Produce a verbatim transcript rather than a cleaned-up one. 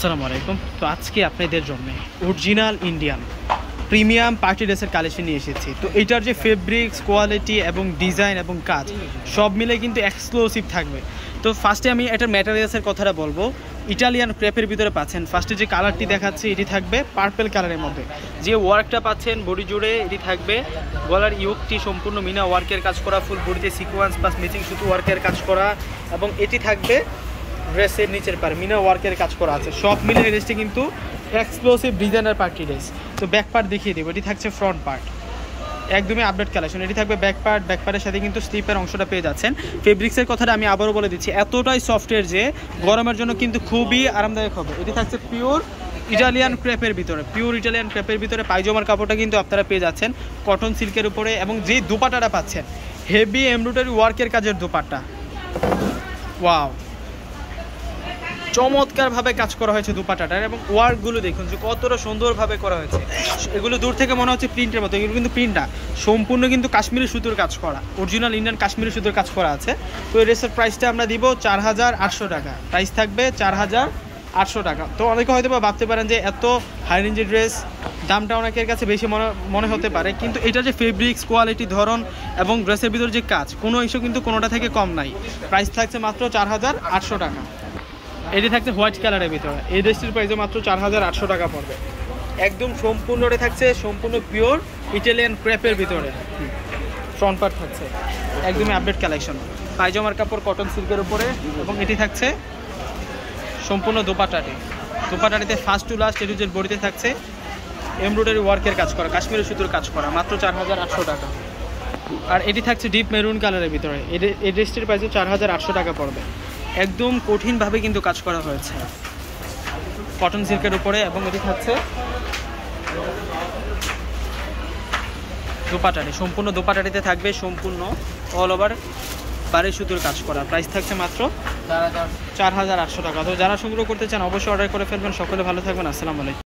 আসসালামু আলাইকুম। তো আজকে আপনাদের জন্য অরিজিনাল ইন্ডিয়ান প্রিমিয়াম পার্টি ড্রেসের কালেকশন নিয়ে এসেছি। তো এটার যে ফেব্রিক্স, কোয়ালিটি এবং ডিজাইন এবং কাজ সব মিলে কিন্তু এক্সক্লুসিভ থাকবে। তো ফার্স্টে আমি এটার ম্যাটেরিয়ালসের কথাটা বলবো। ইটালিয়ান ক্রেপের ভিতরে পাচ্ছেন। ফার্স্টে যে কালারটি দেখাচ্ছি এটি থাকবে পার্পল কালারের মধ্যে। যে ওয়ার্কটা পাচ্ছেন বডি জুড়ে এটি থাকবে। গলার ইউকটি সম্পূর্ণ মিনা ওয়ার্কের কাজ করা, ফুল বডিতে সিকোয়েন্স প্লাস ম্যাচিং সুতো ওয়ার্কের কাজ করা, এবং এটি থাকবে ড্রেসের নিচের পার মিনা ওয়ার্কের কাজ করা আছে। সব মিলে এই ড্রেসটি কিন্তু এক্সক্লুসিভ ডিজাইনার পার্টি ড্রেস। তো ব্যাক পার্ট দেখিয়ে দেবো। এটি থাকছে ফ্রন্ট পার্ট, একদমই আপডেট কালেকশন। এটি থাকবে ব্যাক পার্ট, ব্যাক পার্টের সাথে কিন্তু স্লিপের অংশটা পেয়ে যাচ্ছেন। ফেব্রিক্সের কথাটা আমি আবারও বলে দিচ্ছি, এতটাই সফটওয়্যার যে গরমের জন্য কিন্তু খুবই আরামদায়ক হবে। এটি থাকছে পিওর ইটালিয়ান ক্রেপের ভিতরে, পিওর ইটালিয়ান ক্রেপের ভিতরে। পায়জামার কাপড়টা কিন্তু আপনারা পেয়ে যাচ্ছেন কটন সিল্কের উপরে, এবং যে দোপাট্টাটা পাচ্ছেন হেভি এমব্রয়ডারি ওয়ার্কের কাজের দোপাট্টা। ওয়াও, চমৎকারভাবে কাজ করা হয়েছে দুপাট্টাটার, এবং ওয়ার্কগুলো দেখুন যে কতটা সুন্দরভাবে করা হয়েছে। এগুলো দূর থেকে মনে হচ্ছে প্রিন্টের মতো, এগুলো কিন্তু প্রিন্ট না, সম্পূর্ণ কিন্তু কাশ্মীরি সুতোর কাজ করা, অরিজিনাল ইন্ডিয়ান কাশ্মীরি সুতোর কাজ করা আছে। তো এই ড্রেসের প্রাইসটা আমরা দিব চার হাজার আটশো টাকা। প্রাইস থাকবে চার হাজার আটশো টাকা। তো অনেকে হয়তো বা ভাবতে পারেন যে এত হাই রেঞ্জের ড্রেস দামটা অনেকের কাছে বেশি মনে মনে হতে পারে, কিন্তু এটা যে ফেব্রিক্স, কোয়ালিটি, ধরন এবং ড্রেসের ভিতরে যে কাজ, কোনো ইস্যু কিন্তু কোনোটা থেকে কম নাই। প্রাইস থাকছে মাত্র চার হাজার আটশো টাকা। এটি থাকছে হোয়াইট কালারের ভিতরে। এই ড্রেসটির প্রাইসে মাত্র চার হাজার আটশো টাকা পড়বে। একদম সম্পূর্ণটা থাকছে সম্পূর্ণ পিওর ইটালিয়ান ক্রেপের ভিতরে। ফ্রন্ট পার্ট থাকছে একদমই আপডেট কালেকশন। পায়জামার কাপড় কটন সিল্কের উপরে, এবং এটি থাকছে সম্পূর্ণ দোপাট্টাটি। দোপাট্টাটিতে ফার্স্ট টু লাস্ট এটি যে বডিতে থাকছে এমব্রয়ডারি ওয়ার্কের কাজ করা, কাশ্মীরি সুতোর কাজ করা, মাত্র চার হাজার আটশো টাকা। আর এটি থাকছে ডিপ মেরুন কালারের ভিতরে। এই ড্রেসটির প্রাইসে চার হাজার আটশো টাকা পড়বে। একদম কঠিনভাবে কিন্তু কাজ করা হয়েছে কটন সিল্কের উপরে, এবং এটি থাকছে দোপাট্টাটি। সম্পূর্ণ দোপাট্টাটিতে থাকবে সম্পূর্ণ অল ওভার বাড়ি সুতোর কাজ করা। প্রাইস থাকছে মাত্র চার হাজার আটশো টাকা। তো যারা সংগ্রহ করতে চান অবশ্যই অর্ডার করে ফেলবেন। সকলে ভালো থাকবেন। আসসালামু আলাইকুম।